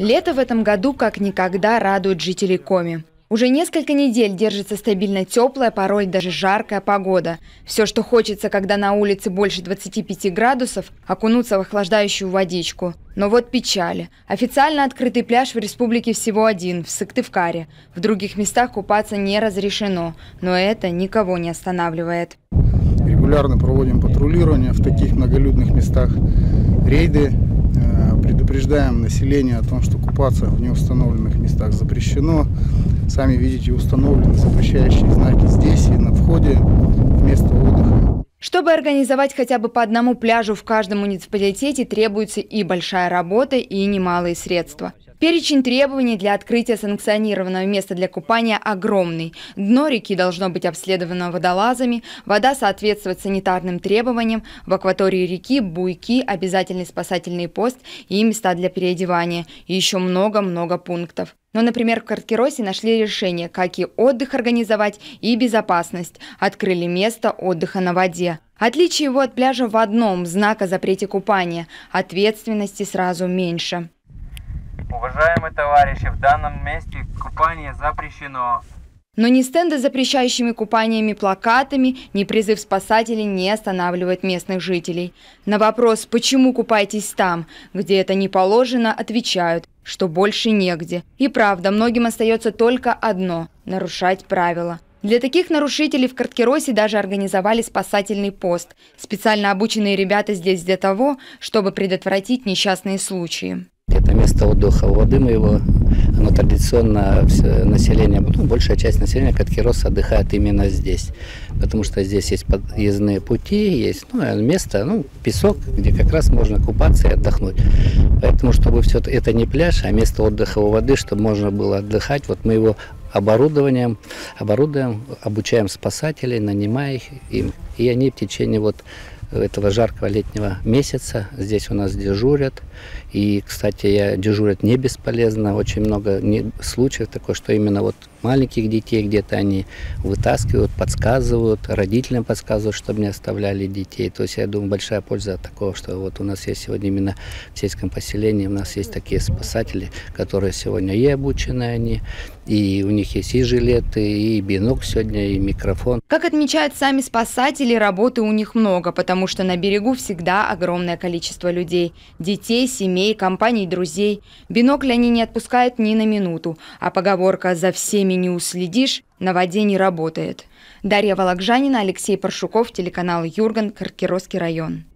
Лето в этом году как никогда радует жителей Коми. Уже несколько недель держится стабильно теплая, порой даже жаркая погода. Все, что хочется, когда на улице больше 25 градусов, окунуться в охлаждающую водичку. Но вот печали. Официально открытый пляж в республике всего один, в Сыктывкаре. В других местах купаться не разрешено, но это никого не останавливает. Регулярно проводим патрулирование в таких многолюдных местах, рейды. Предупреждаем население о том, что купаться в неустановленных местах запрещено. Сами видите, установлены запрещающие знаки здесь и на входе в место отдыха. Чтобы организовать хотя бы по одному пляжу в каждом муниципалитете, требуется и большая работа, и немалые средства. Перечень требований для открытия санкционированного места для купания огромный. Дно реки должно быть обследовано водолазами, вода соответствовать санитарным требованиям, в акватории реки буйки, обязательный спасательный пост и места для переодевания. И еще много-много пунктов. Но, например, в Карткиросе нашли решение, как и отдых организовать, и безопасность. Открыли место отдыха на воде. Отличие его от пляжа в одном – знак о запрете купания. Ответственности сразу меньше. Уважаемые товарищи, в данном месте купание запрещено. Но ни стенды с запрещающими купаниями плакатами, ни призыв спасателей не останавливает местных жителей. На вопрос, почему купаетесь там, где это не положено, отвечают, что больше негде. И правда, многим остается только одно – нарушать правила. Для таких нарушителей в Карткиросе даже организовали спасательный пост. Специально обученные ребята здесь для того, чтобы предотвратить несчастные случаи. Это место отдыха у воды моего, оно традиционно население, большая часть населения Карткироса отдыхает именно здесь, потому что здесь есть подъездные пути, есть место, песок, где как раз можно купаться и отдохнуть. Поэтому, чтобы все это не пляж, а место отдыха у воды, чтобы можно было отдыхать, вот мы его оборудуем, обучаем спасателей, нанимаем их, и они в течение этого жаркого летнего месяца здесь у нас дежурят. И, кстати, дежурят не бесполезно. Очень много случаев такое, что именно маленьких детей где-то они вытаскивают, подсказывают, родителям подсказывают, чтобы не оставляли детей. То есть, я думаю, большая польза от такого, что у нас есть сегодня именно в сельском поселении, у нас есть такие спасатели, которые сегодня и обучены они, и у них есть и жилеты, и бинокль сегодня, и микрофон. Как отмечают сами спасатели, работы у них много, потому что на берегу всегда огромное количество людей. Детей, семей, компаний, друзей. Бинокль они не отпускают ни на минуту, а поговорка «за всеми не уследишь» на воде не работает. Дарья Вологжанина, Алексей Паршуков, телеканал Юрган, Карткиросский район.